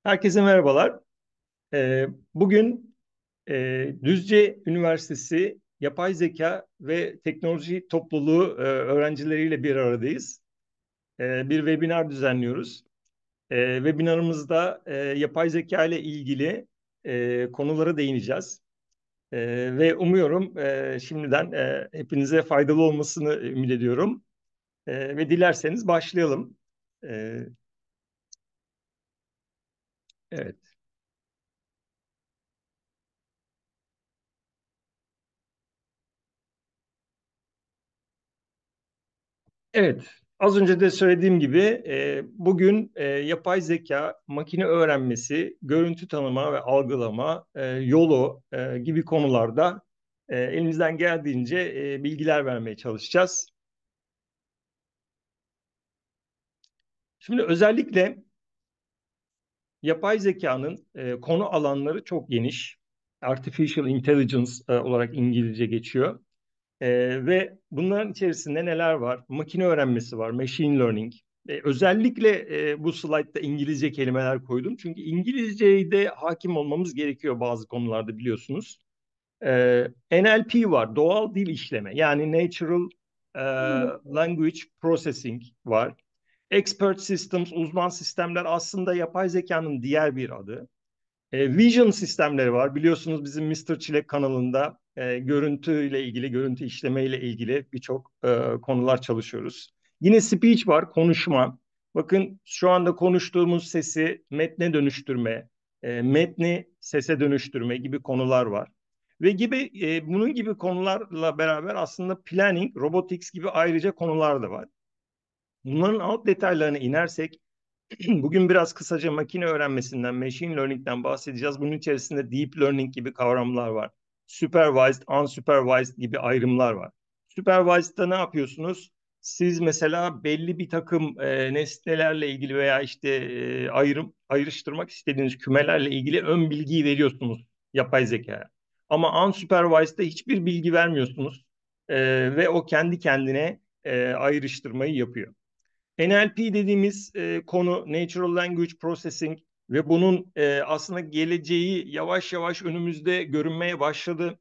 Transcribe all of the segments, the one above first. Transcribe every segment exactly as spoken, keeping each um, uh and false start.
Herkese merhabalar. Ee, bugün e, Düzce Üniversitesi Yapay Zeka ve Teknoloji Topluluğu e, öğrencileriyle bir aradayız. E, bir webinar düzenliyoruz. E, webinarımızda e, yapay zeka ile ilgili e, konulara değineceğiz. E, ve umuyorum e, şimdiden e, hepinize faydalı olmasını ümit ediyorum. E, ve dilerseniz başlayalım. E, evet. Evet, az önce de söylediğim gibi e, bugün e, yapay zeka, makine öğrenmesi, görüntü tanıma ve algılama, e, yolu e, gibi konularda e, elimizden geldiğince e, bilgiler vermeye çalışacağız. Şimdi özellikle yapay zekanın e, konu alanları çok geniş. Artificial Intelligence e, olarak İngilizce geçiyor. Ee, ve bunların içerisinde neler var? Makine öğrenmesi var, machine learning. Ee, özellikle e, bu slaytta İngilizce kelimeler koydum. Çünkü İngilizceyi de hakim olmamız gerekiyor bazı konularda biliyorsunuz. Ee, N L P var, doğal dil işleme. Yani Natural e, Language Processing var. Expert Systems, uzman sistemler aslında yapay zekanın diğer bir adı. E, Vision sistemleri var. Biliyorsunuz bizim mister Çilek kanalında e, görüntüyle ilgili, görüntü işlemeyle ilgili birçok e, konular çalışıyoruz. Yine speech var, konuşma. Bakın şu anda konuştuğumuz sesi metne dönüştürme, e, metni sese dönüştürme gibi konular var. Ve gibi e, bunun gibi konularla beraber aslında planning, robotics gibi ayrıca konular da var. Bunların alt detaylarına inersek bugün biraz kısaca makine öğrenmesinden, machine learning'den bahsedeceğiz. Bunun içerisinde deep learning gibi kavramlar var. Supervised, unsupervised gibi ayrımlar var. Supervised'da ne yapıyorsunuz? Siz mesela belli bir takım e, nesnelerle ilgili veya işte e, ayrım ayrıştırmak istediğiniz kümelerle ilgili ön bilgiyi veriyorsunuz yapay zekaya. Ama unsupervised'da hiçbir bilgi vermiyorsunuz E, ve o kendi kendine e, ayrıştırmayı yapıyor. N L P dediğimiz e, konu Natural Language Processing ve bunun e, aslında geleceği yavaş yavaş önümüzde görünmeye başladı.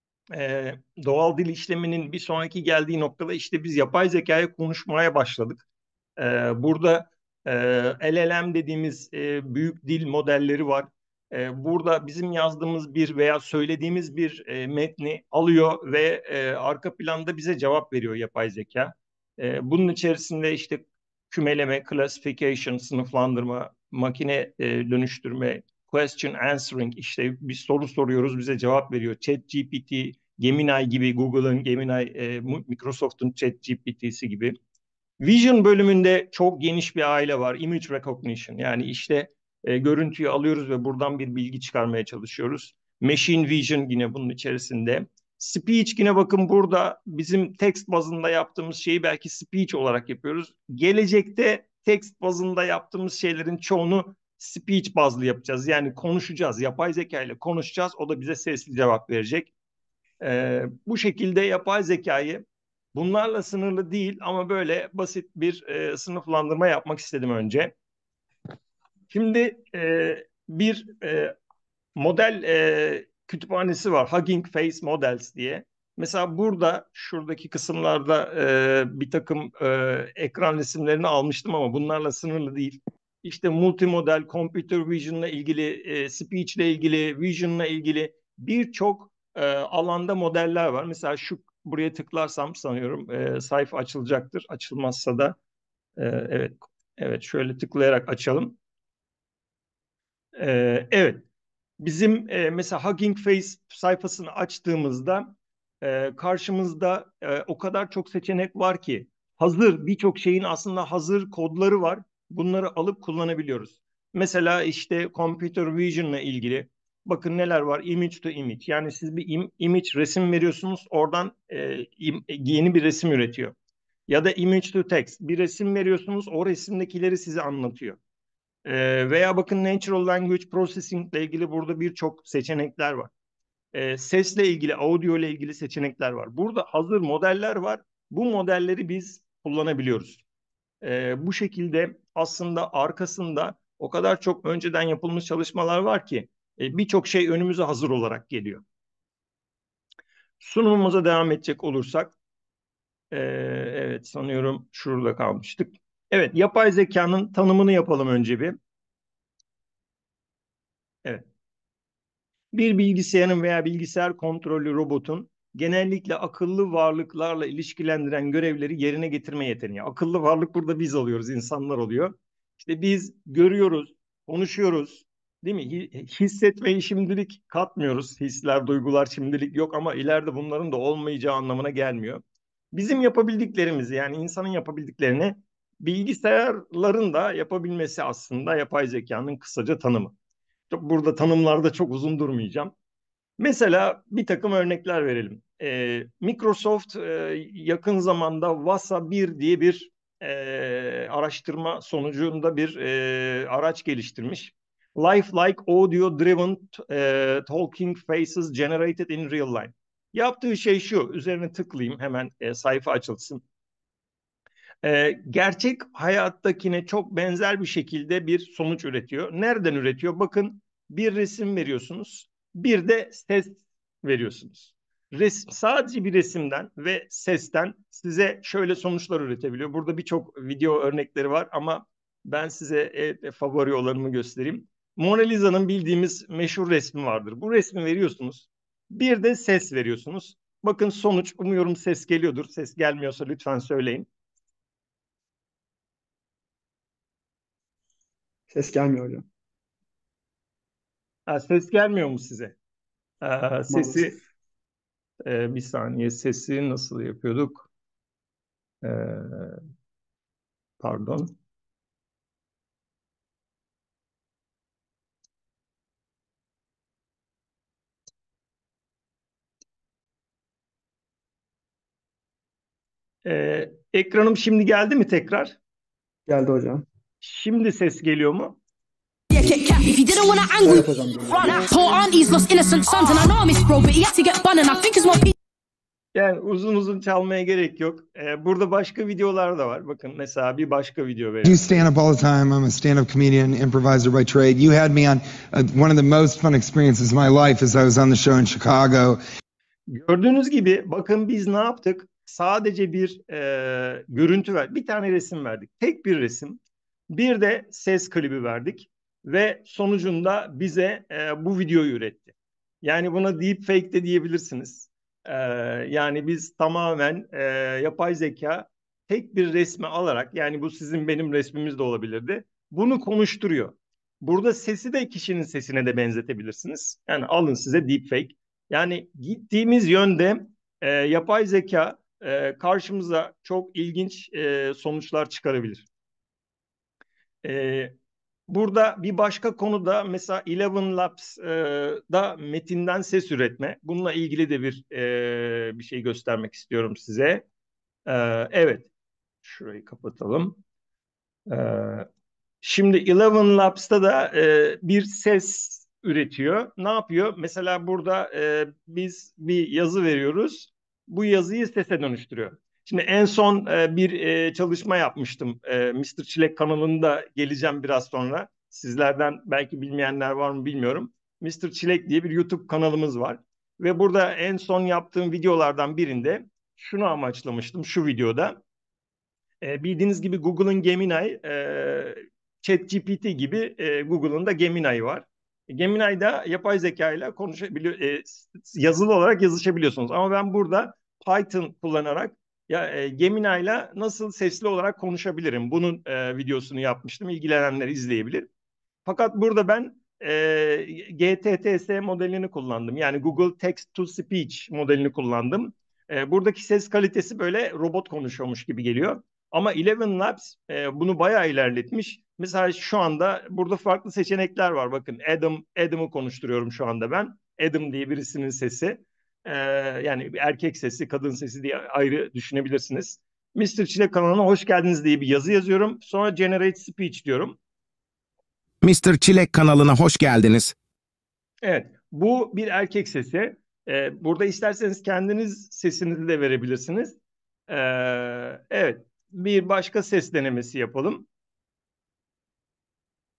E, doğal dil işleminin bir sonraki geldiği noktada işte biz yapay zekaya konuşmaya başladık. E, burada e, L L M dediğimiz e, büyük dil modelleri var. E, burada bizim yazdığımız bir veya söylediğimiz bir e, metni alıyor ve e, arka planda bize cevap veriyor yapay zeka. E, bunun içerisinde işte kümeleme, classification, sınıflandırma, makine e, dönüştürme, question answering, işte bir soru soruyoruz bize cevap veriyor. ChatGPT, Gemini gibi, Google'ın Gemini, e, Microsoft'un ChatGPT'si gibi. Vision bölümünde çok geniş bir aile var. Image recognition, yani işte e, görüntüyü alıyoruz ve buradan bir bilgi çıkarmaya çalışıyoruz. Machine vision yine bunun içerisinde. Speech yine bakın burada bizim text bazında yaptığımız şeyi belki speech olarak yapıyoruz. Gelecekte text bazında yaptığımız şeylerin çoğunu speech bazlı yapacağız. Yani konuşacağız. Yapay zeka ile konuşacağız. O da bize sesli cevap verecek. Ee, bu şekilde yapay zekayı bunlarla sınırlı değil ama böyle basit bir e, sınıflandırma yapmak istedim önce. Şimdi e, bir e, model e, kütüphanesi var. Hugging Face Models diye. Mesela burada şuradaki kısımlarda e, bir takım e, ekran resimlerini almıştım ama bunlarla sınırlı değil. İşte multimodel, computer vision'la ilgili, e, speech'le ilgili, vision'la ilgili birçok e, alanda modeller var. Mesela şu buraya tıklarsam sanıyorum e, sayfa açılacaktır. Açılmazsa da e, evet, evet şöyle tıklayarak açalım. E, evet. Bizim e, mesela Hugging Face sayfasını açtığımızda e, karşımızda e, o kadar çok seçenek var ki hazır birçok şeyin aslında hazır kodları var. Bunları alıp kullanabiliyoruz. Mesela işte Computer Vision'la ilgili bakın neler var. Image to image. Yani siz bir im- image resim veriyorsunuz, oradan e, im- yeni bir resim üretiyor. Ya da image to text. Bir resim veriyorsunuz, o resimdekileri size anlatıyor. Ee, veya bakın Natural Language Processing ile ilgili burada birçok seçenekler var. Ee, sesle ilgili, audio ile ilgili seçenekler var. Burada hazır modeller var. Bu modelleri biz kullanabiliyoruz. Ee, bu şekilde aslında arkasında O kadar çok önceden yapılmış çalışmalar var ki e, birçok şey önümüze hazır olarak geliyor. Sunumumuza devam edecek olursak, e, evet sanıyorum şurada kalmıştık. Evet, yapay zekanın tanımını yapalım önce bir. Evet. Bir bilgisayarın veya bilgisayar kontrollü robotun genellikle akıllı varlıklarla ilişkilendiren görevleri yerine getirme yeteneği. Akıllı varlık burada biz oluyoruz, insanlar oluyor. İşte biz görüyoruz, konuşuyoruz, değil mi? Hissetmeyi şimdilik katmıyoruz. Hisler, duygular şimdilik yok ama ileride bunların da olmayacağı anlamına gelmiyor. Bizim yapabildiklerimizi, yani insanın yapabildiklerini bilgisayarların da yapabilmesi aslında yapay zekanın kısaca tanımı. Burada tanımlarda çok uzun durmayacağım. Mesela bir takım örnekler verelim. Ee, Microsoft e, yakın zamanda Vasa bir diye bir e, araştırma sonucunda bir e, araç geliştirmiş. Lifelike Audio Driven e, Talking Faces Generated in Real Life. Yaptığı şey şu, üzerine tıklayayım hemen e, sayfa açılsın. E, gerçek hayattakine çok benzer bir şekilde bir sonuç üretiyor. Nereden üretiyor? Bakın, bir resim veriyorsunuz, bir de ses veriyorsunuz. Resim, sadece bir resimden ve sesten size şöyle sonuçlar üretebiliyor. Burada birçok video örnekleri var ama ben size e, favori olanımı göstereyim. Mona Lisa'nın bildiğimiz meşhur resmi vardır. Bu resmi veriyorsunuz, bir de ses veriyorsunuz. Bakın sonuç, umuyorum ses geliyordur. Ses gelmiyorsa lütfen söyleyin. Ses gelmiyor hocam. Ha, ses gelmiyor mu size? Ee, sesi Maalesef. e, bir saniye, sesi nasıl yapıyorduk? Ee, pardon. Ee, ekranım şimdi geldi mi tekrar? Geldi hocam. Şimdi ses geliyor mu? Yeah, Kit Kat, if you didn't want to angle, Evet hocam geliyor. poor aunties lost innocent sons, and I know I miss bro, but he had to get bun, and I think it's more people. Yani uzun uzun çalmaya gerek yok. Ee, burada başka videolar da var. Bakın mesela bir başka video I do verelim. stand up all the time. I'm a stand-up comedian, improviser by trade. You had me on uh, one of the most fun experiences of my life as I was on the show in Chicago. Gördüğünüz gibi bakın biz ne yaptık? Sadece bir e, görüntü ver, bir tane resim verdik. Tek bir resim. Bir de ses klibi verdik ve sonucunda bize e, bu videoyu üretti. Yani buna deepfake de diyebilirsiniz. E, yani biz tamamen e, yapay zeka tek bir resmi alarak, yani bu sizin benim resmimiz de olabilirdi, bunu konuşturuyor. Burada sesi de kişinin sesine de benzetebilirsiniz. Yani alın size deepfake. Yani gittiğimiz yönde e, yapay zeka e, karşımıza çok ilginç e, sonuçlar çıkarabilir. E, burada bir başka konu da mesela Eleven Labs'da metinden ses üretme. Bununla ilgili de bir e, bir şey göstermek istiyorum size. E, evet, şurayı kapatalım. E, Şimdi Eleven Labs'ta da e, bir ses üretiyor. Ne yapıyor? Mesela burada e, biz bir yazı veriyoruz. Bu yazıyı sese dönüştürüyor. Şimdi en son e, bir e, çalışma yapmıştım. E, mister Çilek kanalında geleceğim biraz sonra. Sizlerden belki bilmeyenler var mı bilmiyorum. mister Çilek diye bir YouTube kanalımız var. Ve burada en son yaptığım videolardan birinde şunu amaçlamıştım şu videoda. E, bildiğiniz gibi Google'ın Gemini, e, ChatGPT gibi e, Google'ın da Gemini var. Gemini'de yapay zeka ile konuşabiliyor, e, yazılı olarak yazışabiliyorsunuz. Ama ben burada Python kullanarak ya e, Gemini ile nasıl sesli olarak konuşabilirim? Bunun e, videosunu yapmıştım. İlgilenenler izleyebilir. Fakat burada ben e, G T T S modelini kullandım. Yani Google Text to Speech modelini kullandım. E, buradaki ses kalitesi böyle robot konuşuyormuş gibi geliyor. Ama Eleven Labs e, bunu bayağı ilerletmiş. Mesela şu anda burada farklı seçenekler var. Bakın Adam, Adam'ı konuşturuyorum şu anda ben. Adam diye birisinin sesi. E, yani bir erkek sesi, kadın sesi diye ayrı düşünebilirsiniz. mister Çilek kanalına hoş geldiniz diye bir yazı yazıyorum. Sonra Generate Speech diyorum. mister Çilek kanalına hoş geldiniz. Evet, bu bir erkek sesi. Ee, burada isterseniz kendiniz sesinizi de verebilirsiniz. Ee, evet, bir başka ses denemesi yapalım.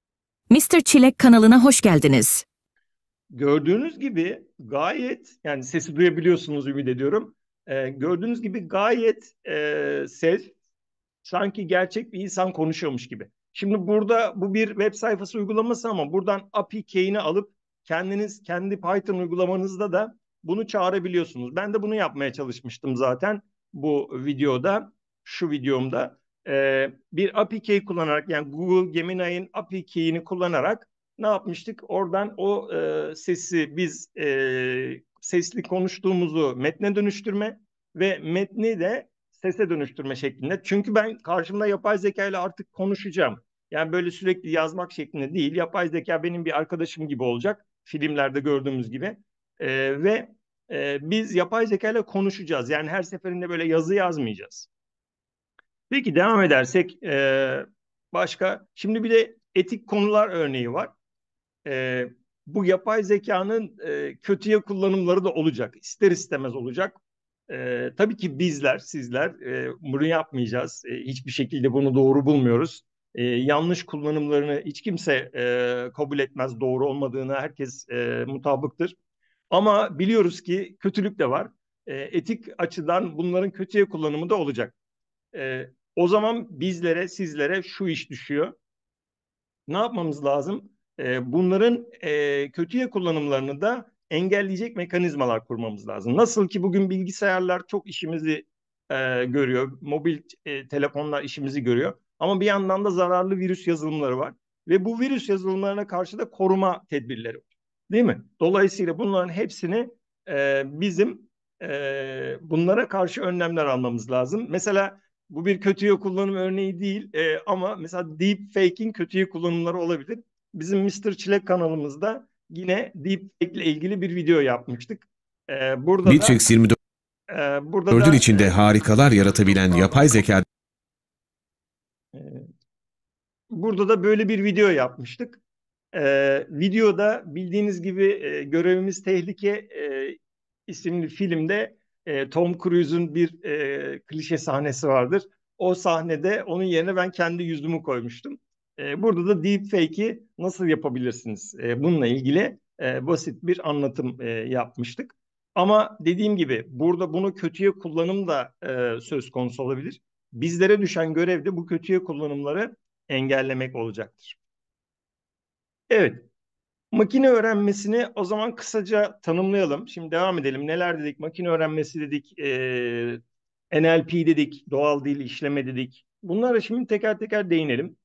mister Çilek kanalına hoş geldiniz. Gördüğünüz gibi gayet, yani sesi duyabiliyorsunuz ümit ediyorum. Ee, gördüğünüz gibi gayet e, ses sanki gerçek bir insan konuşuyormuş gibi. Şimdi burada bu bir web sayfası uygulaması ama buradan A P I key'ini alıp kendiniz kendi Python uygulamanızda da bunu çağırabiliyorsunuz. Ben de bunu yapmaya çalışmıştım zaten bu videoda, şu videomda. Ee, bir A P I key kullanarak, yani Google Gemini'nin A P I key'ini kullanarak ne yapmıştık? Oradan o e, sesi biz e, sesli konuştuğumuzu metne dönüştürme ve metni de sese dönüştürme şeklinde. Çünkü ben karşımda yapay zeka ile artık konuşacağım. Yani böyle sürekli yazmak şeklinde değil. Yapay zeka benim bir arkadaşım gibi olacak. Filmlerde gördüğümüz gibi. Ee, ve e, biz yapay zeka ile konuşacağız. Yani her seferinde böyle yazı yazmayacağız. Peki devam edersek e, başka. Şimdi bir de etik konular örneği var. E, Bu yapay zekanın e, kötüye kullanımları da olacak. İster istemez olacak. E, tabii ki bizler, sizler e, bunu yapmayacağız. E, hiçbir şekilde bunu doğru bulmuyoruz. E, yanlış kullanımlarını hiç kimse e, kabul etmez. Doğru olmadığını herkes e, mutabıktır. Ama biliyoruz ki kötülük de var. E, etik açıdan bunların kötüye kullanımı da olacak. E, O zaman bizlere, sizlere şu iş düşüyor. Ne yapmamız lazım? E, bunların e, kötüye kullanımlarını da engelleyecek mekanizmalar kurmamız lazım. Nasıl ki bugün bilgisayarlar çok işimizi e, görüyor, mobil e, telefonlar işimizi görüyor. Ama bir yandan da zararlı virüs yazılımları var. Ve bu virüs yazılımlarına karşı da koruma tedbirleri var. Değil mi? Dolayısıyla bunların hepsini e, bizim e, bunlara karşı önlemler almamız lazım. Mesela bu bir kötüye kullanım örneği değil e, ama mesela deepfake'in kötüye kullanımları olabilir. Bizim mister Çilek kanalımızda yine deepfake ile ilgili bir video yapmıştık. E, burada da Matrix yirmi e, burada dördün da içinde e, harikalar yaratabilen pardon. yapay zeka E, Burada da böyle bir video yapmıştık. Ee, videoda bildiğiniz gibi e, Görevimiz Tehlike e, isimli filmde e, Tom Cruise'un bir e, klişe sahnesi vardır. O sahnede onun yerine ben kendi yüzümü koymuştum. E, burada da deepfake'i nasıl yapabilirsiniz? E, bununla ilgili e, basit bir anlatım e, yapmıştık. Ama dediğim gibi burada bunu kötüye kullanım da e, söz konusu olabilir. Bizlere düşen görev de bu kötüye kullanımları engellemek olacaktır. Evet, makine öğrenmesini o zaman kısaca tanımlayalım. Şimdi devam edelim. Neler dedik? Makine öğrenmesi dedik, e, N L P dedik, doğal dil işleme dedik. Bunlara şimdi teker teker değinelim.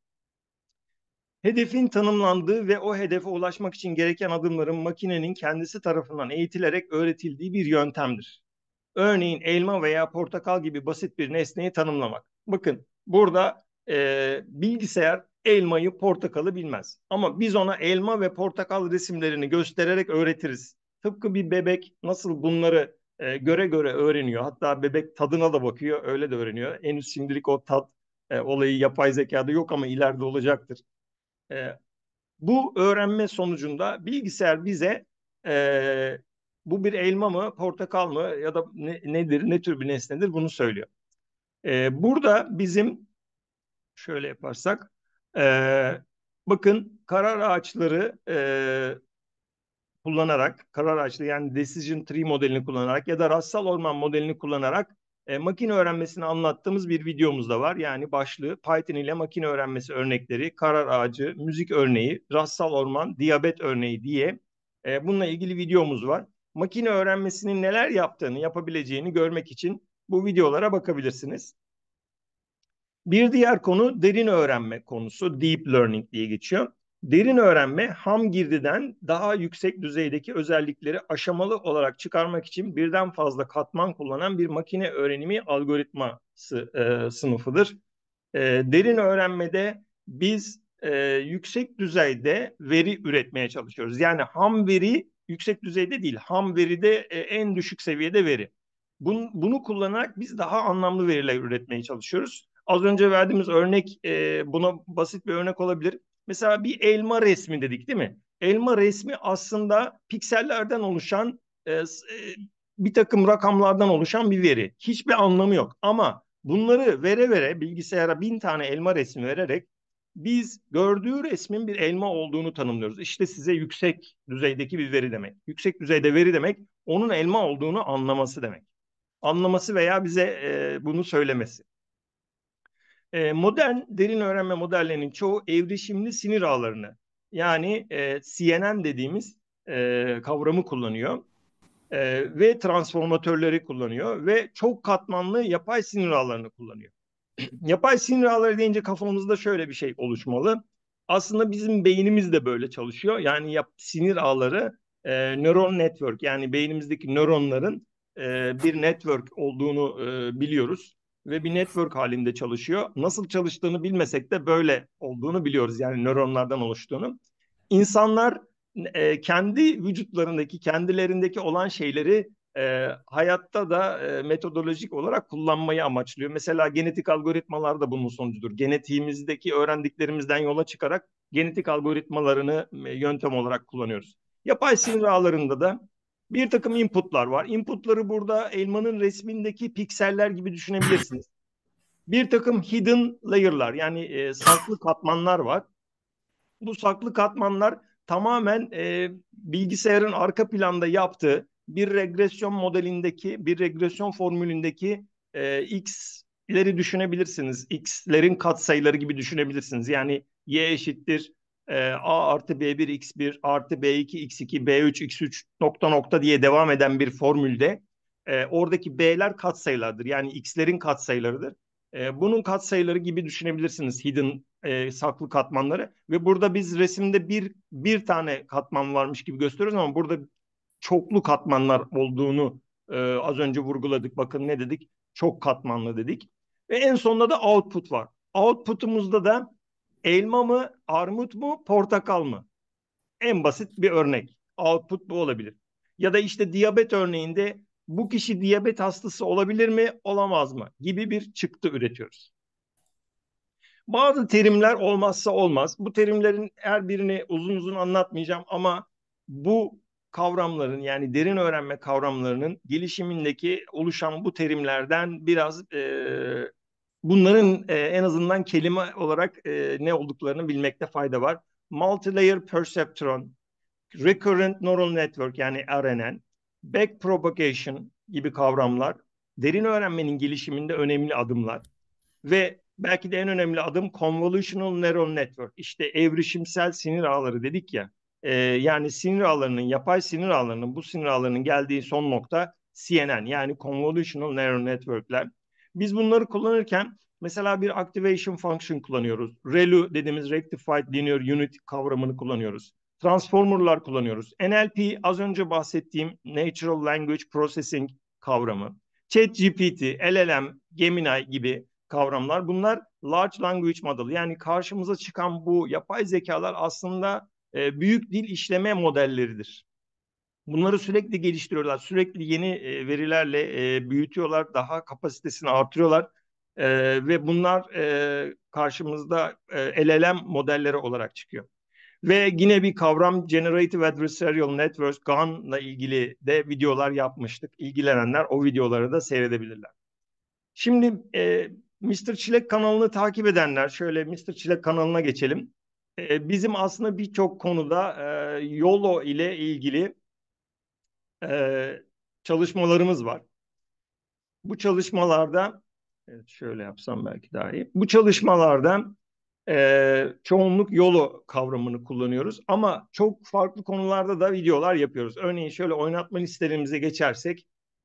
Hedefin tanımlandığı ve o hedefe ulaşmak için gereken adımların makinenin kendisi tarafından eğitilerek öğretildiği bir yöntemdir. Örneğin elma veya portakal gibi basit bir nesneyi tanımlamak. Bakın burada e, bilgisayar elmayı, portakalı bilmez. Ama biz ona elma ve portakal resimlerini göstererek öğretiriz. Tıpkı bir bebek nasıl bunları e, göre göre öğreniyor. Hatta bebek tadına da bakıyor, öyle de öğreniyor. Henüz şimdilik o tat e, olayı yapay zekada yok ama ileride olacaktır. E, Bu öğrenme sonucunda bilgisayar bize e, bu bir elma mı, portakal mı ya da ne, nedir, ne tür bir nesnedir bunu söylüyor. E, burada bizim şöyle yaparsak, e, bakın karar ağaçları e, kullanarak, karar ağaçlı yani decision tree modelini kullanarak ya da rastsal orman modelini kullanarak e, makine öğrenmesini anlattığımız bir videomuz da var. Yani başlığı Python ile makine öğrenmesi örnekleri, karar ağacı, müzik örneği, rastsal orman, diyabet örneği diye e, bununla ilgili videomuz var. Makine öğrenmesinin neler yaptığını, yapabileceğini görmek için bu videolara bakabilirsiniz. Bir diğer konu derin öğrenme konusu, deep learning diye geçiyor. Derin öğrenme ham girdiden daha yüksek düzeydeki özellikleri aşamalı olarak çıkarmak için birden fazla katman kullanan bir makine öğrenimi algoritması e, sınıfıdır. E, derin öğrenmede biz e, yüksek düzeyde veri üretmeye çalışıyoruz. Yani ham veri yüksek düzeyde değil, ham veride e, en düşük seviyede veri. Bunu, bunu kullanarak biz daha anlamlı veriler üretmeye çalışıyoruz. Az önce verdiğimiz örnek e, buna basit bir örnek olabilir. Mesela bir elma resmi dedik değil mi? Elma resmi aslında piksellerden oluşan e, e, bir takım rakamlardan oluşan bir veri. Hiçbir anlamı yok. Ama bunları vere vere bilgisayara bin tane elma resmi vererek Biz gördüğü resmin bir elma olduğunu tanımlıyoruz. İşte size yüksek düzeydeki bir veri demek. Yüksek düzeyde veri demek, onun elma olduğunu anlaması demek. Anlaması veya bize e, bunu söylemesi. E, modern derin öğrenme modellerinin çoğu evrişimli sinir ağlarını, yani e, C N N dediğimiz e, kavramı kullanıyor. E, ve transformatörleri kullanıyor ve çok katmanlı yapay sinir ağlarını kullanıyor. Yapay sinir ağları deyince kafamızda şöyle bir şey oluşmalı. Aslında bizim beynimiz de böyle çalışıyor. Yani yap, sinir ağları e, nöron network, yani beynimizdeki nöronların e, bir network olduğunu e, biliyoruz. Ve bir network halinde çalışıyor. Nasıl çalıştığını bilmesek de böyle olduğunu biliyoruz. Yani nöronlardan oluştuğunu. İnsanlar e, kendi vücutlarındaki, kendilerindeki olan şeyleri e, hayatta da e, metodolojik olarak kullanmayı amaçlıyor. Mesela genetik algoritmalar da bunun sonucudur. Genetiğimizdeki öğrendiklerimizden yola çıkarak genetik algoritmalarını e, yöntem olarak kullanıyoruz. Yapay sinir ağlarında da bir takım inputlar var. Inputları burada elmanın resmindeki pikseller gibi düşünebilirsiniz. Bir takım hidden layer'lar, yani e, saklı katmanlar var. Bu saklı katmanlar tamamen e, bilgisayarın arka planda yaptığı bir regresyon modelindeki, bir regresyon formülündeki e, x'leri düşünebilirsiniz. X'lerin katsayıları gibi düşünebilirsiniz. Yani y eşittir e, a artı b bir x bir artı b iki x iki b üç x üç nokta nokta diye devam eden bir formülde e, oradaki b'ler katsayılardır. Yani x'lerin katsayılarıdır. E, bunun katsayıları gibi düşünebilirsiniz hidden e, saklı katmanları ve burada biz resimde bir bir tane katman varmış gibi gösteriyoruz ama burada çoklu katmanlar olduğunu e, az önce vurguladık. Bakın ne dedik? Çok katmanlı dedik. Ve en sonunda da output var. Output'umuzda da elma mı, armut mu, portakal mı? En basit bir örnek. Output bu olabilir. Ya da işte diyabet örneğinde bu kişi diyabet hastası olabilir mi, olamaz mı gibi bir çıktı üretiyoruz. Bazı terimler olmazsa olmaz. Bu terimlerin her birini uzun uzun anlatmayacağım ama bu kavramların, yani derin öğrenme kavramlarının gelişimindeki oluşan bu terimlerden biraz e, bunların e, en azından kelime olarak e, ne olduklarını bilmekte fayda var. Multilayer perceptron, recurrent neural network yani R N N, backpropagation gibi kavramlar derin öğrenmenin gelişiminde önemli adımlar. Ve belki de en önemli adım convolutional neural network. İşte evrişimsel sinir ağları dedik ya. E, yani sinir ağlarının, yapay sinir ağlarının, bu sinir ağlarının geldiği son nokta C N N, yani convolutional neural network'ler. Biz bunları kullanırken mesela bir activation function kullanıyoruz. R E L U dediğimiz Rectified Linear Unit kavramını kullanıyoruz. Transformer'lar kullanıyoruz. N L P, az önce bahsettiğim Natural Language Processing kavramı. ChatGPT, L L M, Gemini gibi kavramlar. Bunlar large language model, yani karşımıza çıkan bu yapay zekalar aslında e, büyük dil işleme modelleridir. Bunları sürekli geliştiriyorlar, sürekli yeni e, verilerle e, büyütüyorlar, daha kapasitesini artırıyorlar e, ve bunlar e, karşımızda e, L L M modelleri olarak çıkıyor. Ve yine bir kavram Generative Adversarial Networks, G A N'la ilgili de videolar yapmıştık. İlgilenenler o videoları da seyredebilirler. Şimdi e, mister Çilek kanalını takip edenler, şöyle mister Çilek kanalına geçelim. E, bizim aslında birçok konuda e, YOLO ile ilgili e, çalışmalarımız var. Bu çalışmalarda, evet, şöyle yapsam belki daha iyi. Bu çalışmalarda e, çoğunluk YOLO kavramını kullanıyoruz ama çok farklı konularda da videolar yapıyoruz. Örneğin şöyle oynatma listelerimize geçersek,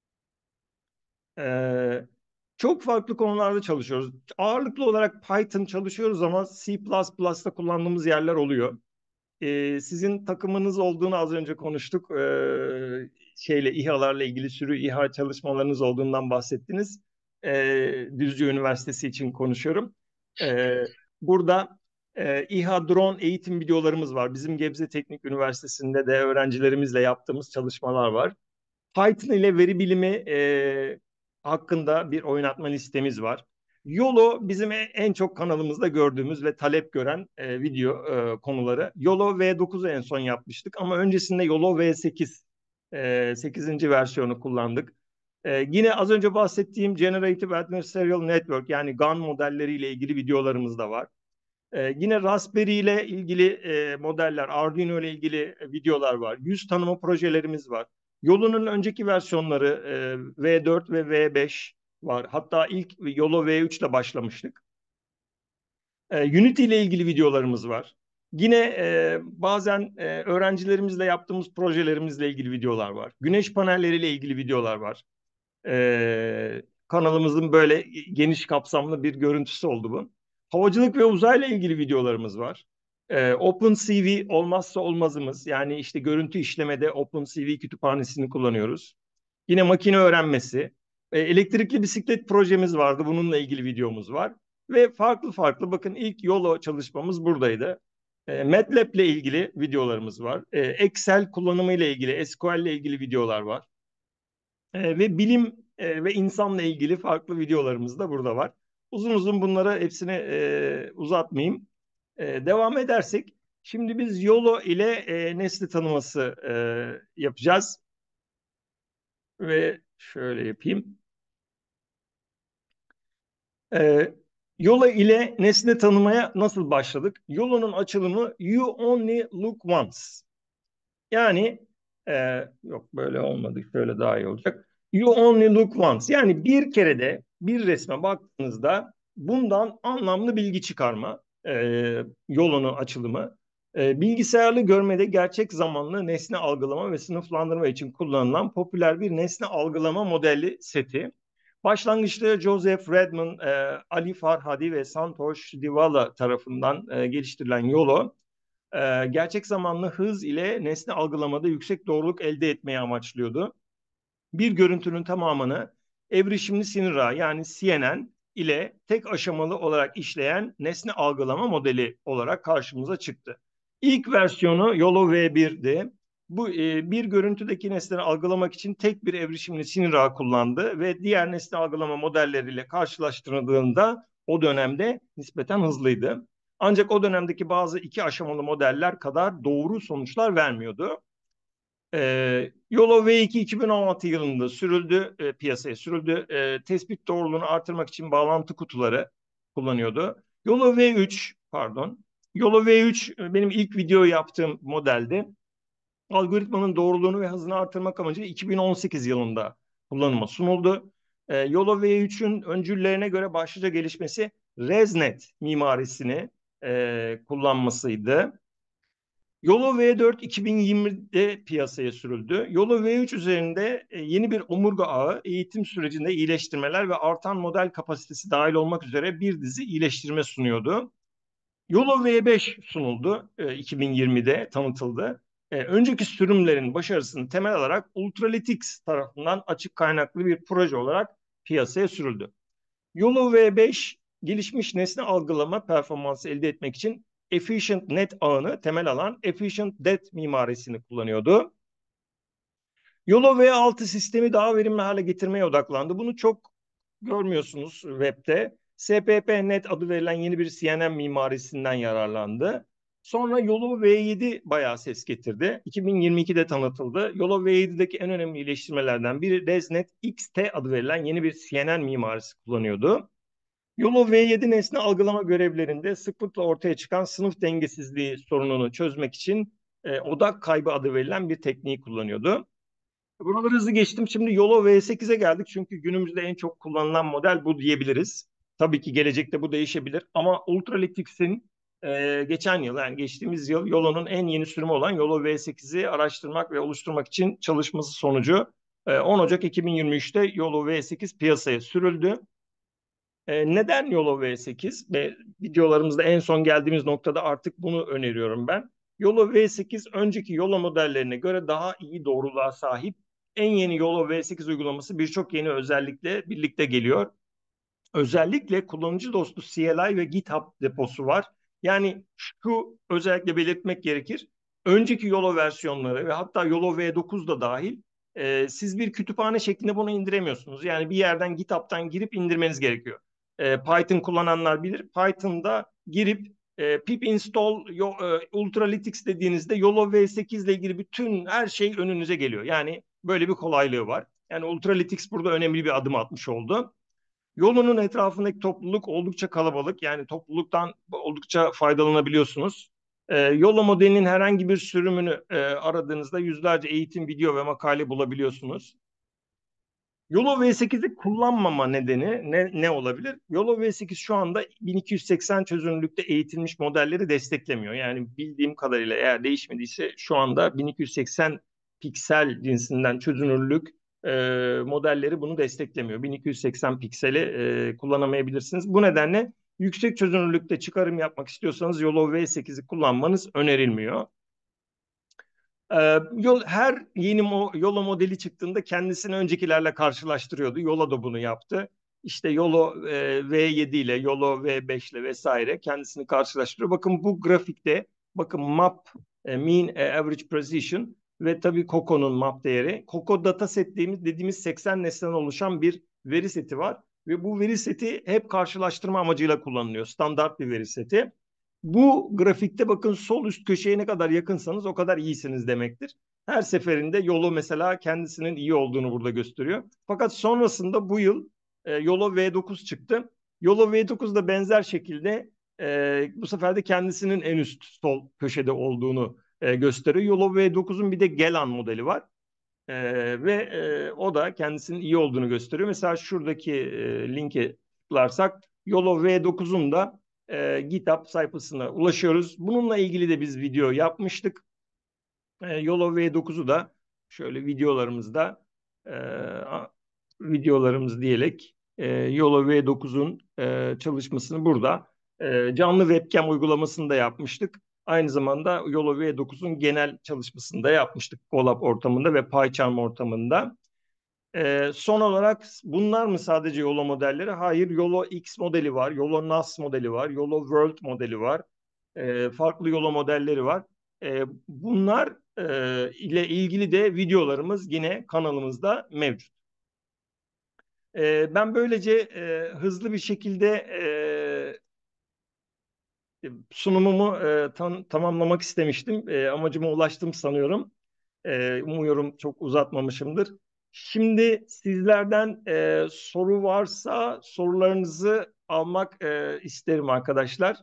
Ee, çok farklı konularda çalışıyoruz. Ağırlıklı olarak Python çalışıyoruz ama C plus plus'ta kullandığımız yerler oluyor. Ee, sizin takımınız olduğunu az önce konuştuk. Ee, şeyle İHA'larla ilgili sürü İHA çalışmalarınız olduğundan bahsettiniz. Ee, Düzce Üniversitesi için konuşuyorum. Ee, burada e, İHA drone eğitim videolarımız var. Bizim Gebze Teknik Üniversitesi'nde de öğrencilerimizle yaptığımız çalışmalar var. Python ile veri bilimi e, hakkında bir oynatma listemiz var. YOLO bizim en çok kanalımızda gördüğümüz ve talep gören e, video e, konuları. YOLO V dokuzu en son yapmıştık ama öncesinde YOLO V sekiz, e, sekizinci versiyonu kullandık. E, yine az önce bahsettiğim Generative Adversarial Network, yani G A N modelleriyle ilgili videolarımız da var. Ee, yine Raspberry ile ilgili e, modeller, Arduino ile ilgili videolar var. Yüz tanıma projelerimiz var. Yolo'nun önceki versiyonları e, V dört ve V beş var. Hatta ilk Yolo V üç ile başlamıştık. E, Unity ile ilgili videolarımız var. Yine e, bazen e, öğrencilerimizle yaptığımız projelerimizle ilgili videolar var. Güneş panelleriyle ilgili videolar var. E, kanalımızın böyle geniş kapsamlı bir görüntüsü oldu bu. Havacılık ve uzayla ilgili videolarımız var. E, OpenCV olmazsa olmazımız. Yani işte görüntü işlemede OpenCV kütüphanesini kullanıyoruz. Yine makine öğrenmesi. E, elektrikli bisiklet projemiz vardı. Bununla ilgili videomuz var. Ve farklı farklı bakın ilk YOLO çalışmamız buradaydı. E, MATLAB ile ilgili videolarımız var. E, Excel kullanımı ile ilgili, S Q L ile ilgili videolar var. E, ve bilim e, ve insanla ilgili farklı videolarımız da burada var. Uzun uzun bunları hepsini e, uzatmayayım. E, devam edersek, şimdi biz YOLO ile e, nesne tanıması e, yapacağız. Ve şöyle yapayım. E, YOLO ile nesne tanımaya nasıl başladık? YOLO'nun açılımı You Only Look Once. Yani e, yok böyle olmadı. Şöyle daha iyi olacak. You only look once. Yani bir kere de bir resme baktığınızda bundan anlamlı bilgi çıkarma e, yolunu açılımı. E, bilgisayarlı görmede gerçek zamanlı nesne algılama ve sınıflandırma için kullanılan popüler bir nesne algılama modeli seti. Başlangıçta Joseph Redman, e, Ali Farhadi ve Santosh Divala tarafından e, geliştirilen YOLO, e, gerçek zamanlı hız ile nesne algılamada yüksek doğruluk elde etmeyi amaçlıyordu. Bir görüntünün tamamını evrişimli sinir ağı yani C N N ile tek aşamalı olarak işleyen nesne algılama modeli olarak karşımıza çıktı. İlk versiyonu YOLO V bir'di. Bu e, bir görüntüdeki nesneleri algılamak için tek bir evrişimli sinir ağı kullandı ve diğer nesne algılama modelleriyle karşılaştırıldığında o dönemde nispeten hızlıydı. Ancak o dönemdeki bazı iki aşamalı modeller kadar doğru sonuçlar vermiyordu. Ee, YOLO V iki iki bin on altı yılında sürüldü, e, piyasaya sürüldü. E, tespit doğruluğunu artırmak için bağlantı kutuları kullanıyordu. YOLO V üç, pardon. YOLO V üç e, benim ilk video yaptığım modeldi. Algoritmanın doğruluğunu ve hızını artırmak amacıyla iki bin on sekiz yılında kullanıma sunuldu. E, YOLO V üçün öncüllerine göre başlıca gelişmesi ResNet mimarisini e, kullanmasıydı. YOLO V dört iki bin yirmide piyasaya sürüldü. YOLO V üç üzerinde e, yeni bir omurga ağı, eğitim sürecinde iyileştirmeler ve artan model kapasitesi dahil olmak üzere bir dizi iyileştirme sunuyordu. YOLO V beş sunuldu, e, iki bin yirmide tanıtıldı. E, önceki sürümlerin başarısını temel alarak Ultralytics tarafından açık kaynaklı bir proje olarak piyasaya sürüldü. YOLO V beş gelişmiş nesne algılama performansı elde etmek için Efficient Net ağını temel alan Efficient Det mimarisini kullanıyordu. YOLO V altı sistemi daha verimli hale getirmeye odaklandı. Bunu çok görmüyorsunuz webde. S P P Net adı verilen yeni bir C N N mimarisinden yararlandı. Sonra YOLO V yedi bayağı ses getirdi. iki bin yirmi ikide tanıtıldı. YOLO V yedideki en önemli iyileştirmelerden biri ResNet X T adı verilen yeni bir C N N mimarisi kullanıyordu. YOLO V yedi nesne algılama görevlerinde sıklıkla ortaya çıkan sınıf dengesizliği sorununu çözmek için e, odak kaybı adı verilen bir tekniği kullanıyordu. Buraları hızlı geçtim. Şimdi YOLO V sekize geldik. Çünkü günümüzde en çok kullanılan model bu diyebiliriz. Tabii ki gelecekte bu değişebilir. Ama Ultralytics'in e, geçen yıl yani geçtiğimiz yıl YOLO'nun en yeni sürümü olan YOLO V sekizi araştırmak ve oluşturmak için çalışması sonucu e, on Ocak iki bin yirmi üçte YOLO V sekiz piyasaya sürüldü. E, neden YOLO V sekiz? Ve videolarımızda en son geldiğimiz noktada artık bunu öneriyorum ben. YOLO V sekiz önceki YOLO modellerine göre daha iyi doğruluğa sahip. En yeni YOLO V sekiz uygulaması birçok yeni özellikle birlikte geliyor. Özellikle kullanıcı dostu C L I ve GitHub deposu var. Yani şu özellikle belirtmek gerekir. Önceki YOLO versiyonları ve hatta YOLO V dokuz da dahil e, siz bir kütüphane şeklinde bunu indiremiyorsunuz. Yani bir yerden GitHub'tan girip indirmeniz gerekiyor. E, Python kullananlar bilir. Python'da girip e, pip install yo, e, Ultralytics dediğinizde YOLO V sekiz ile ilgili bütün her şey önünüze geliyor. Yani böyle bir kolaylığı var. Yani Ultralytics burada önemli bir adım atmış oldu. Yolunun etrafındaki topluluk oldukça kalabalık. Yani topluluktan oldukça faydalanabiliyorsunuz. E, Yola modelinin herhangi bir sürümünü e, aradığınızda yüzlerce eğitim, video ve makale bulabiliyorsunuz. YOLO V sekizi kullanmama nedeni ne, ne olabilir? YOLO V sekiz şu anda bin iki yüz seksen çözünürlükte eğitilmiş modelleri desteklemiyor. Yani bildiğim kadarıyla eğer değişmediyse şu anda bin iki yüz seksen piksel cinsinden çözünürlük e, modelleri bunu desteklemiyor. bin iki yüz seksen pikseli e, kullanamayabilirsiniz. Bu nedenle yüksek çözünürlükte çıkarım yapmak istiyorsanız YOLO V sekizi kullanmanız önerilmiyor. Ee, yol, her yeni mo, Yola modeli çıktığında kendisini öncekilerle karşılaştırıyordu. Yola da bunu yaptı. İşte Yolo e, V yedi ile, Yolo V beş ile vesaire kendisini karşılaştırıyor. Bakın bu grafikte, bakın map, e, mean e, average precision ve tabii Coco'nun map değeri. Coco dataset dediğimiz, dediğimiz seksen nesneden oluşan bir veri seti var. Ve bu veri seti hep karşılaştırma amacıyla kullanılıyor. Standart bir veri seti. Bu grafikte bakın sol üst köşeye ne kadar yakınsanız o kadar iyisiniz demektir. Her seferinde yolu mesela kendisinin iyi olduğunu burada gösteriyor. Fakat sonrasında bu yıl e, Yolo V dokuz çıktı. Yolo V dokuz da benzer şekilde e, bu sefer de kendisinin en üst sol köşede olduğunu e, gösteriyor. Yolo V dokuzun bir de Gelan modeli var. Ee, ve e, o da kendisinin iyi olduğunu gösteriyor. Mesela şuradaki e, linke tıklarsak YOLO V dokuzun da e, GitHub sayfasına ulaşıyoruz. Bununla ilgili de biz video yapmıştık. E, YOLO V dokuzu da şöyle videolarımızda e, videolarımız diyerek e, YOLO V dokuzun e, çalışmasını burada e, canlı webcam uygulamasını da yapmıştık. Aynı zamanda YOLO V dokuzun genel çalışmasını da yapmıştık Colab ortamında ve PyCharm ortamında. Ee, son olarak bunlar mı sadece YOLO modelleri? Hayır, YOLO X modeli var, YOLO N A S modeli var, YOLO World modeli var. Ee, farklı YOLO modelleri var. Ee, bunlar e, ile ilgili de videolarımız yine kanalımızda mevcut. Ee, ben böylece e, hızlı bir şekilde e, sunumumu e, tam, tamamlamak istemiştim. E, amacıma ulaştım sanıyorum. Ee, umuyorum çok uzatmamışımdır. Şimdi sizlerden e, soru varsa sorularınızı almak e, isterim arkadaşlar.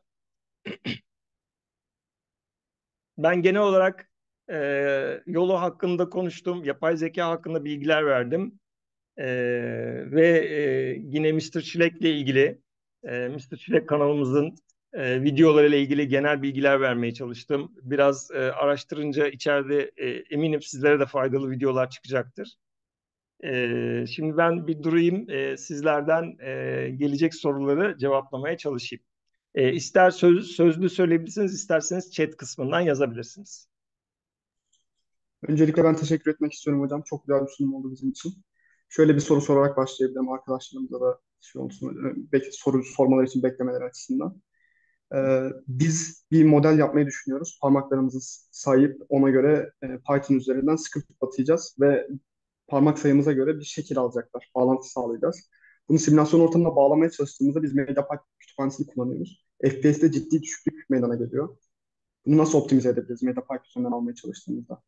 Ben genel olarak e, yolu hakkında konuştum, yapay zeka hakkında bilgiler verdim. E, ve e, yine mister Çilek'le ilgili, e, mister Çilek kanalımızın e, videolarıyla ilgili genel bilgiler vermeye çalıştım. Biraz e, araştırınca içeride e, eminim sizlere de faydalı videolar çıkacaktır. Ee, şimdi ben bir durayım, ee, sizlerden ee, gelecek soruları cevaplamaya çalışayım. Ee, ister söz, sözlü söyleyebilirsiniz, isterseniz chat kısmından yazabilirsiniz. Öncelikle ben teşekkür etmek istiyorum hocam. Çok güzel bir sunum oldu bizim için. Şöyle bir soru sorarak başlayabilirim arkadaşlarımıza da şey olsun, belki soru sormaları için beklemeleri açısından. Ee, biz bir model yapmayı düşünüyoruz. Parmaklarımızı sayıp ona göre e, Python üzerinden script atayacağız ve parmak sayımıza göre bir şekil alacaklar. Bağlantı sağlayacağız. Bunu simülasyon ortamına bağlamaya çalıştığımızda biz MediaPython kütüphanesini kullanıyoruz. F P S'te ciddi düşüklük meydana geliyor. Bunu nasıl optimize edebiliriz MediaPython üzerinden almaya çalıştığımızda?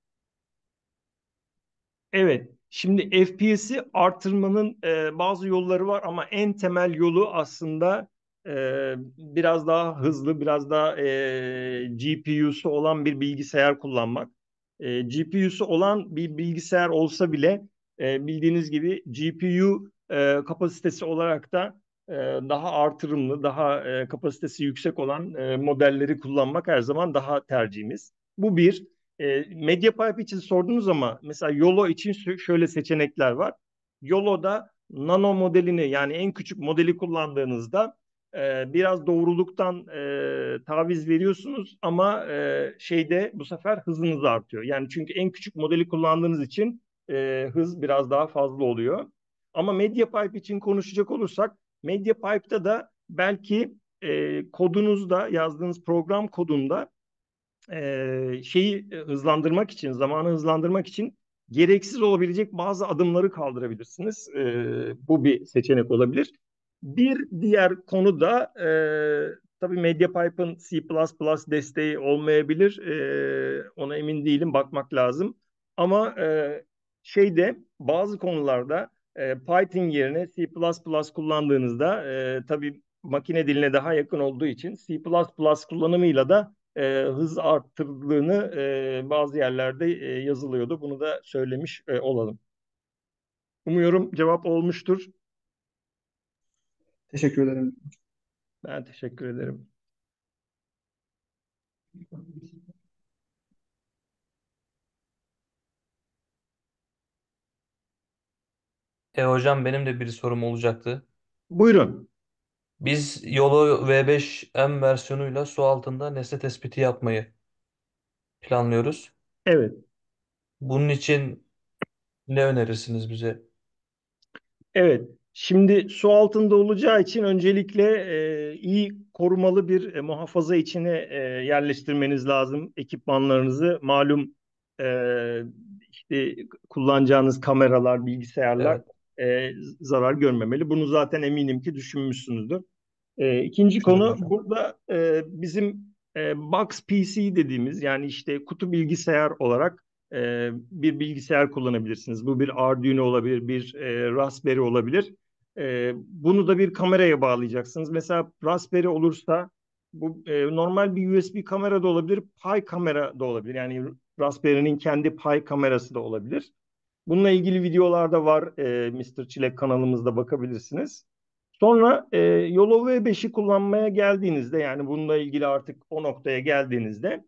Evet, şimdi F P S'i artırmanın e, bazı yolları var ama en temel yolu aslında e, biraz daha hızlı, biraz daha e, G P U'su olan bir bilgisayar kullanmak. E, G P U'su olan bir bilgisayar olsa bile e, bildiğiniz gibi G P U e, kapasitesi olarak da e, daha artırımlı, daha e, kapasitesi yüksek olan e, modelleri kullanmak her zaman daha tercihimiz. Bu bir. E, MediaPipe için sordunuz ama mesela YOLO için şöyle seçenekler var. YOLO'da nano modelini yani en küçük modeli kullandığınızda e, biraz doğruluktan e, taviz veriyorsunuz ama e, şeyde bu sefer hızınız artıyor. Yani çünkü en küçük modeli kullandığınız için e, hız biraz daha fazla oluyor. Ama MediaPipe için konuşacak olursak MediaPipe'da da belki e, kodunuzda yazdığınız program kodunda e, şeyi hızlandırmak için, zamanı hızlandırmak için gereksiz olabilecek bazı adımları kaldırabilirsiniz. E, bu bir seçenek olabilir. Bir diğer konu da e, tabii MediaPipe'ın C plus plus desteği olmayabilir. E, ona emin değilim, bakmak lazım. Ama e, şeyde bazı konularda E, Python yerine C++ kullandığınızda e, tabii makine diline daha yakın olduğu için C++ kullanımıyla da e, hız arttırdığını e, bazı yerlerde e, yazılıyordu. Bunu da söylemiş e, olalım. Umuyorum cevap olmuştur. Teşekkür ederim. Ben teşekkür ederim. E hocam benim de bir sorum olacaktı. Buyurun. Biz Yolo V beş M versiyonuyla su altında nesne tespiti yapmayı planlıyoruz. Evet. Bunun için ne önerirsiniz bize? Evet. Şimdi su altında olacağı için öncelikle e, iyi korumalı bir e, muhafaza içine e, yerleştirmeniz lazım ekipmanlarınızı. Malum e, işte kullanacağınız kameralar, bilgisayarlar Evet, e, zarar görmemeli. Bunu zaten eminim ki düşünmüşsünüzdür. E, ikinci düşündüm konu hocam. burada e, bizim e, box P C dediğimiz yani işte kutu bilgisayar olarak e, bir bilgisayar kullanabilirsiniz. Bu bir Arduino olabilir, bir e, Raspberry olabilir. E, bunu da bir kameraya bağlayacaksınız. Mesela Raspberry olursa bu e, normal bir U S B kamera da olabilir, Pi kamera da olabilir. Yani Raspberry'nin kendi Pi kamerası da olabilir. Bununla ilgili videolar da var. E, mister Çilek kanalımızda bakabilirsiniz. Sonra e, Yolo V beşi kullanmaya geldiğinizde yani bununla ilgili artık o noktaya geldiğinizde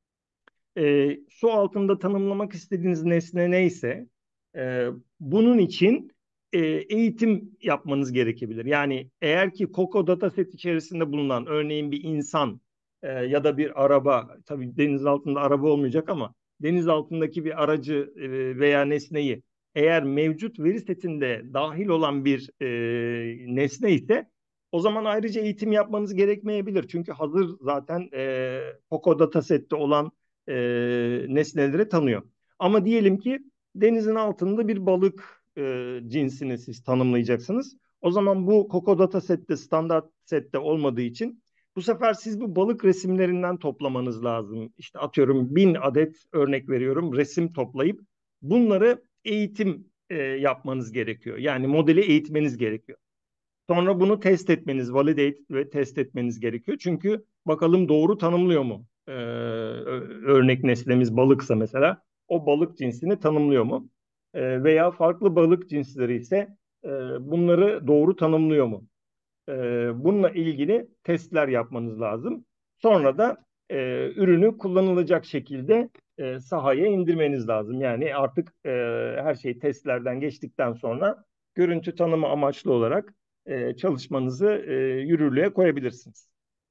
e, su altında tanımlamak istediğiniz nesne neyse e, bunun için e, eğitim yapmanız gerekebilir. Yani eğer ki Coco dataset içerisinde bulunan örneğin bir insan e, ya da bir araba, tabii deniz altında araba olmayacak ama deniz altındaki bir aracı e, veya nesneyi eğer mevcut veri setinde dahil olan bir e, nesne ise o zaman ayrıca eğitim yapmanız gerekmeyebilir. Çünkü hazır zaten e, Coco datasette olan e, nesneleri tanıyor. Ama diyelim ki denizin altında bir balık e, cinsini siz tanımlayacaksınız. O zaman bu Coco Data sette standart sette olmadığı için bu sefer siz bu balık resimlerinden toplamanız lazım. İşte atıyorum bin adet örnek veriyorum resim toplayıp bunları eğitim e, yapmanız gerekiyor. Yani modeli eğitmeniz gerekiyor. Sonra bunu test etmeniz, validate ve test etmeniz gerekiyor. Çünkü bakalım doğru tanımlıyor mu? Ee, örnek nesnemiz balıksa mesela o balık cinsini tanımlıyor mu? Ee, veya farklı balık cinsleri ise e, bunları doğru tanımlıyor mu? E, bununla ilgili testler yapmanız lazım. Sonra da e, ürünü kullanılacak şekilde e, sahaya indirmeniz lazım. Yani artık e, her şey testlerden geçtikten sonra görüntü tanıma amaçlı olarak e, çalışmanızı e, yürürlüğe koyabilirsiniz.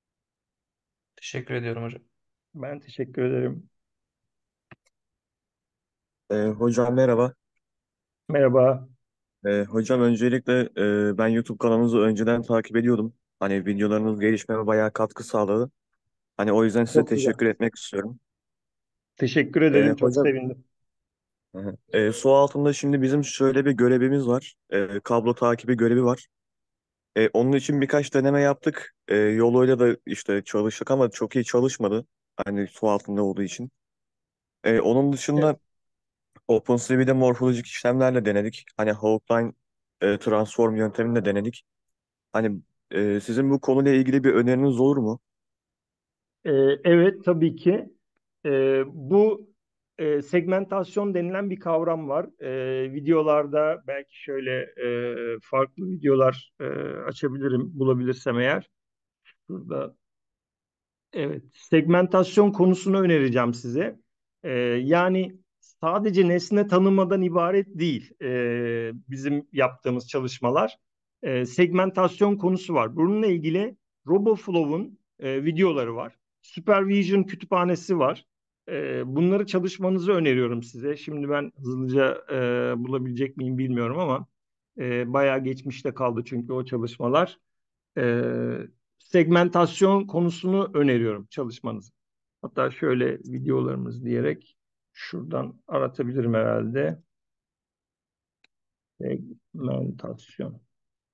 Teşekkür ediyorum hocam. Ben teşekkür ederim. Ee, hocam merhaba. Merhaba. Ee, hocam öncelikle e, ben YouTube kanalınızı önceden takip ediyordum. Hani videolarınız gelişmeme bayağı katkı sağladı. Hani o yüzden size Çok güzel. teşekkür etmek istiyorum. Teşekkür Ee, ederim. Çok hocam sevindim. hı hı. Ee, su altında şimdi bizim şöyle bir görevimiz var. Ee, kablo takibi görevi var. Ee, onun için birkaç deneme yaptık. Ee, yoluyla da işte çalıştık ama çok iyi çalışmadı. Hani su altında olduğu için. Ee, onun Evet. dışında OpenCV'de morfolojik işlemlerle denedik. Hani Hawkline e, transform yöntemini de denedik. Hani e, sizin bu konuyla ilgili bir öneriniz olur mu? Ee, evet tabii ki. Ee, bu e, segmentasyon denilen bir kavram var. Ee, videolarda belki şöyle e, farklı videolar e, açabilirim bulabilirsem eğer. Burada evet, segmentasyon konusunu önereceğim size. Ee, yani sadece nesne tanımadan ibaret değil ee, bizim yaptığımız çalışmalar. Ee, segmentasyon konusu var. Bununla ilgili RoboFlow'un e, videoları var. Supervision kütüphanesi var. Ee, bunları çalışmanızı öneriyorum size. Şimdi ben hızlıca e, bulabilecek miyim bilmiyorum ama e, bayağı geçmişte kaldı çünkü o çalışmalar e, segmentasyon konusunu öneriyorum çalışmanızı. Hatta şöyle videolarımız diyerek şuradan aratabilirim herhalde. Segmentasyon.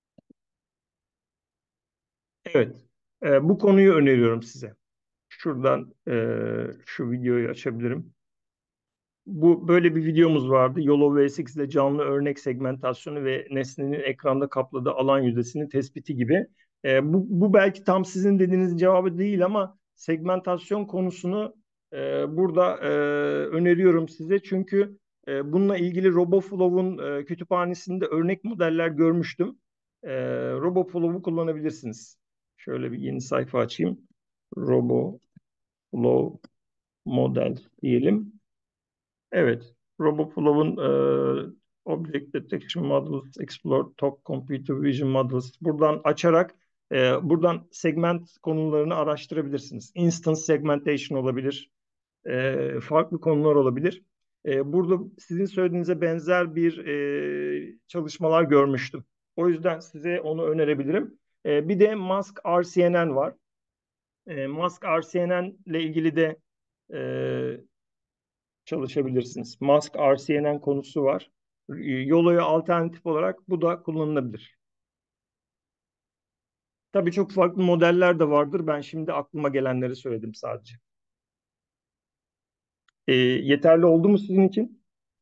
Evet, e, bu konuyu öneriyorum size. Şuradan e, şu videoyu açabilirim. Bu böyle bir videomuz vardı. YOLO V sekiz ile canlı örnek segmentasyonu ve nesnenin ekranda kapladığı alan yüzdesinin tespiti gibi. E, bu, bu belki tam sizin dediğiniz cevabı değil ama segmentasyon konusunu e, burada e, öneriyorum size. Çünkü e, bununla ilgili RoboFlow'un e, kütüphanesinde örnek modeller görmüştüm. E, RoboFlow'u kullanabilirsiniz. Şöyle bir yeni sayfa açayım. RoboFlow model diyelim. Evet, RoboFlow'un e, Object Detection Models, Explore Top Computer Vision Models buradan açarak e, buradan segment konularını araştırabilirsiniz. Instance segmentation olabilir, e, farklı konular olabilir. E, burada sizin söylediğinize benzer bir e, çalışmalar görmüştüm. O yüzden size onu önerebilirim. E, bir de Mask R C N N var. E, Mask R C N N ile ilgili de e, çalışabilirsiniz. Mask R C N N konusu var. Yolo'ya alternatif olarak bu da kullanılabilir. Tabii çok farklı modeller de vardır. Ben şimdi aklıma gelenleri söyledim sadece. E, yeterli oldu mu sizin için?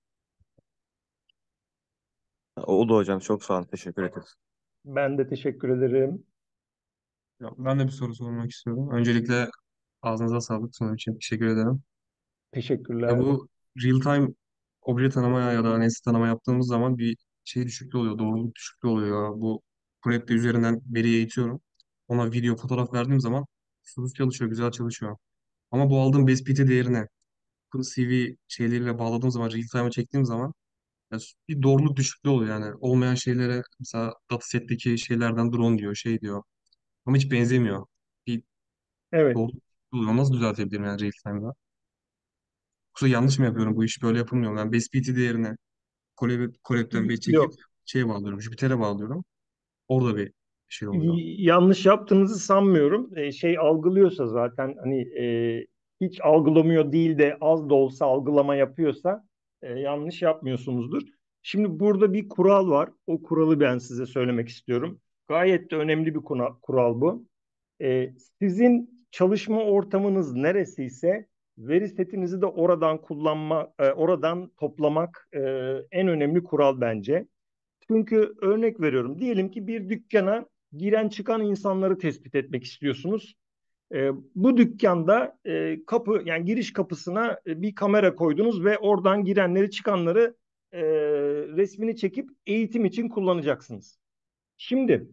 Oldu hocam. Çok sağ olun. Teşekkür ederiz. Ben de teşekkür ederim. Ya, ben de bir soru sormak istiyorum. Öncelikle ağzınıza sağlık sunum için teşekkür ederim. Ya Teşekkürler. bu real time obje tanıma ya da nesne tanıma yaptığımız zaman bir şey düşüklüğü oluyor, doğruluk düşüklüğü oluyor. Ya. Bu Colab'de üzerinden veriyi eğitiyorum. Ona video, fotoğraf verdiğim zaman sürüz çalışıyor, güzel çalışıyor. Ama bu aldığım best fit değerine C V şeyleriyle bağladığım zaman, real time'a çektiğim zaman ya bir doğruluk düşüklüğü oluyor yani. Olmayan şeylere mesela dataset'teki şeylerden drone diyor, şey diyor. Ama hiç benzemiyor. Bir Evet. doğruluk düşüklüğü oluyor. Nasıl düzeltebilirim yani real time'da? Yoksa yanlış mı yapıyorum? Bu iş böyle yapılmıyor mu? Ben best fit değerine Colab, Colab'den bir çekip Yok. şeye bağlıyorum, Jupyter'e bağlıyorum. Orada bir şey oluyor. Y- yanlış yaptığınızı sanmıyorum. E, şey algılıyorsa zaten hani e, hiç algılamıyor değil de az da olsa algılama yapıyorsa e, yanlış yapmıyorsunuzdur. Şimdi burada bir kural var. O kuralı ben size söylemek istiyorum. Gayet de önemli bir kuna- kural bu. E, sizin çalışma ortamınız neresiyse veri setinizi de oradan kullanma, e, oradan toplamak e, en önemli kural bence. Çünkü örnek veriyorum. Diyelim ki bir dükkana giren çıkan insanları tespit etmek istiyorsunuz. E, bu dükkanda e, kapı yani giriş kapısına e, bir kamera koydunuz ve oradan girenleri çıkanları e, resmini çekip eğitim için kullanacaksınız. Şimdi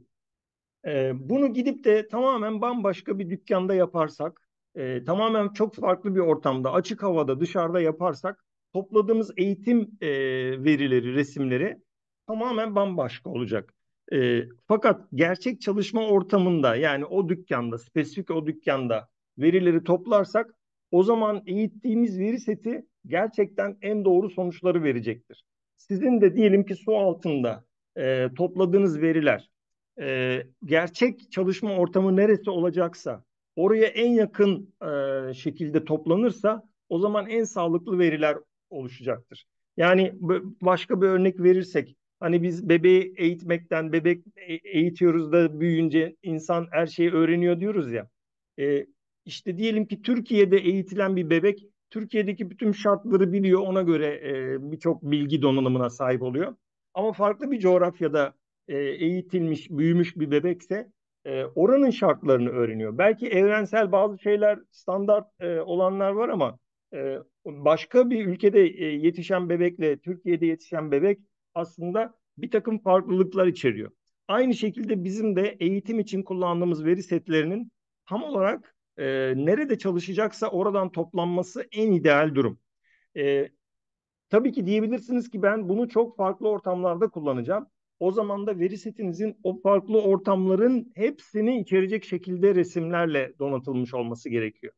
ee, bunu gidip de tamamen bambaşka bir dükkanda yaparsak, e, tamamen çok farklı bir ortamda, açık havada, dışarıda yaparsak, topladığımız eğitim e, verileri, resimleri tamamen bambaşka olacak. E, fakat gerçek çalışma ortamında, yani o dükkanda, spesifik o dükkanda verileri toplarsak, o zaman eğittiğimiz veri seti gerçekten en doğru sonuçları verecektir. Sizin de diyelim ki su altında e, topladığınız veriler e, gerçek çalışma ortamı neresi olacaksa oraya en yakın e, şekilde toplanırsa o zaman en sağlıklı veriler oluşacaktır. Yani başka bir örnek verirsek hani biz bebeği eğitmekten bebek e- eğitiyoruz da büyüyünce insan her şeyi öğreniyor diyoruz ya. E, işte diyelim ki Türkiye'de eğitilen bir bebek Türkiye'deki bütün şartları biliyor ona göre e, birçok bilgi donanımına sahip oluyor. Ama farklı bir coğrafyada e, eğitilmiş, büyümüş bir bebekse e, oranın şartlarını öğreniyor. Belki evrensel bazı şeyler standart e, olanlar var ama e, başka bir ülkede e, yetişen bebekle Türkiye'de yetişen bebek aslında bir takım farklılıklar içeriyor. Aynı şekilde bizim de eğitim için kullandığımız veri setlerinin tam olarak e, nerede çalışacaksa oradan toplanması en ideal durum. E, Tabii ki diyebilirsiniz ki ben bunu çok farklı ortamlarda kullanacağım. O zaman da veri setinizin o farklı ortamların hepsini içerecek şekilde resimlerle donatılmış olması gerekiyor.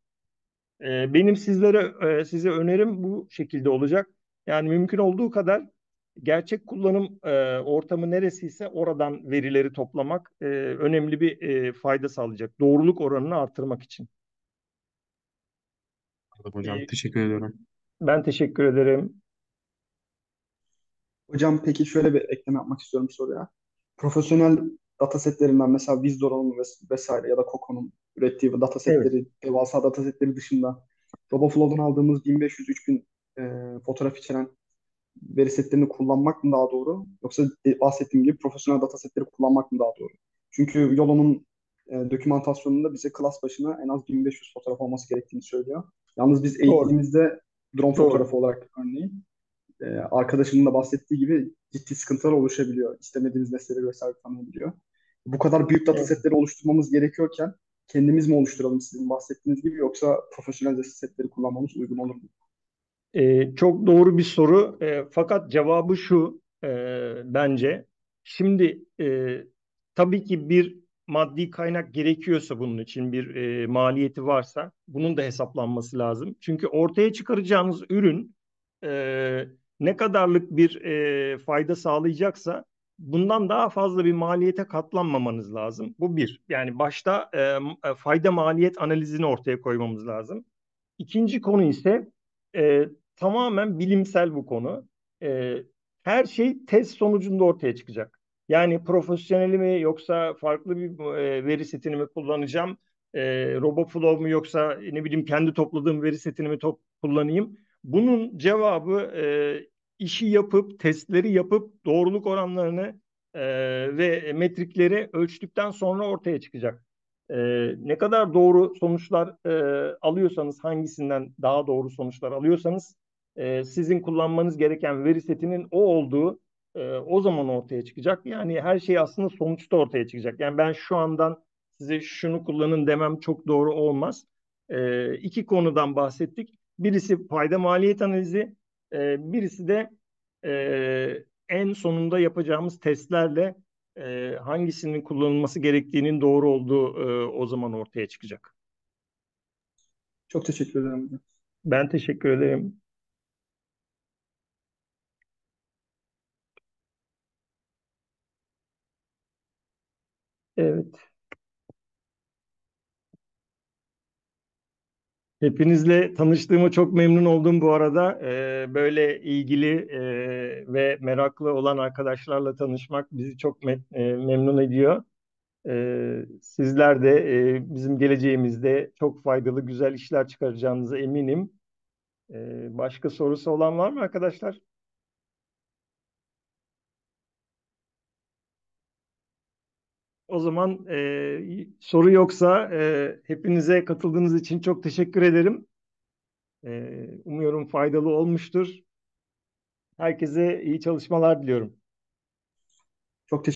Ee, benim sizlere e, size önerim bu şekilde olacak. Yani mümkün olduğu kadar gerçek kullanım e, ortamı neresiyse oradan verileri toplamak e, önemli bir e, fayda sağlayacak. Doğruluk oranını artırmak için. Anladım hocam. E, Teşekkür ediyorum. Ben teşekkür ederim. Hocam peki şöyle bir ekleme yapmak istiyorum soruya. Profesyonel datasetlerinden mesela Wizdoron'un ves- vesaire ya da Coco'nun ürettiği Evet. datasetleri, devasa datasetleri dışında RoboFlow'dan aldığımız bin beş yüz üç bin e, fotoğraf içeren veri setlerini kullanmak mı daha doğru? Yoksa de- bahsettiğim gibi profesyonel data setleri kullanmak mı daha doğru? Çünkü Yolo'nun e, dokümantasyonunda bize klas başına en az bin beş yüz fotoğraf olması gerektiğini söylüyor. Yalnız biz Doğru. eğitimimizde drone Doğru. fotoğrafı olarak örneğin e, arkadaşımın da bahsettiği gibi ciddi sıkıntılar oluşabiliyor. İstemediğimiz nesneleri vesaire tanıyabiliyor. Bu kadar büyük data Evet. setleri oluşturmamız gerekiyorken kendimiz mi oluşturalım sizin bahsettiğiniz gibi yoksa profesyonel data setleri kullanmamız uygun olur mu? Ee, çok doğru bir soru. Ee, fakat cevabı şu e, bence. Şimdi e, tabii ki bir maddi kaynak gerekiyorsa bunun için bir e, maliyeti varsa bunun da hesaplanması lazım. Çünkü ortaya çıkaracağınız ürün e, ne kadarlık bir e, fayda sağlayacaksa bundan daha fazla bir maliyete katlanmamanız lazım. Bu bir. Yani başta e, e, fayda maliyet analizini ortaya koymamız lazım. İkinci konu ise e, tamamen bilimsel bu konu. E, her şey test sonucunda ortaya çıkacak. Yani profesyoneli mi yoksa farklı bir e, veri setini mi kullanacağım? E, RoboFlow mu yoksa ne bileyim kendi topladığım veri setini mi top kullanayım? Bunun cevabı e, işi yapıp, testleri yapıp doğruluk oranlarını e, ve metrikleri ölçtükten sonra ortaya çıkacak. E, ne kadar doğru sonuçlar e, alıyorsanız, hangisinden daha doğru sonuçlar alıyorsanız, e, sizin kullanmanız gereken veri setinin o olduğu e, o zaman ortaya çıkacak. Yani her şey aslında sonuçta ortaya çıkacak. Yani ben şu andan size şunu kullanın demem çok doğru olmaz. E, iki konudan bahsettik. Birisi fayda maliyet analizi, e, birisi de e, en sonunda yapacağımız testlerle e, hangisinin kullanılması gerektiğinin doğru olduğu e, o zaman ortaya çıkacak. Çok teşekkür ederim hocam. Ben teşekkür ederim. Evet. Hepinizle tanıştığıma çok memnun oldum bu arada. Ee, böyle ilgili e, ve meraklı olan arkadaşlarla tanışmak bizi çok me- e, memnun ediyor. Ee, sizler de e, bizim geleceğimizde çok faydalı, güzel işler çıkaracağınıza eminim. Ee, başka sorusu olan var mı arkadaşlar? O zaman e, soru yoksa e, hepinize katıldığınız için çok teşekkür ederim. E, umuyorum faydalı olmuştur. Herkese iyi çalışmalar diliyorum.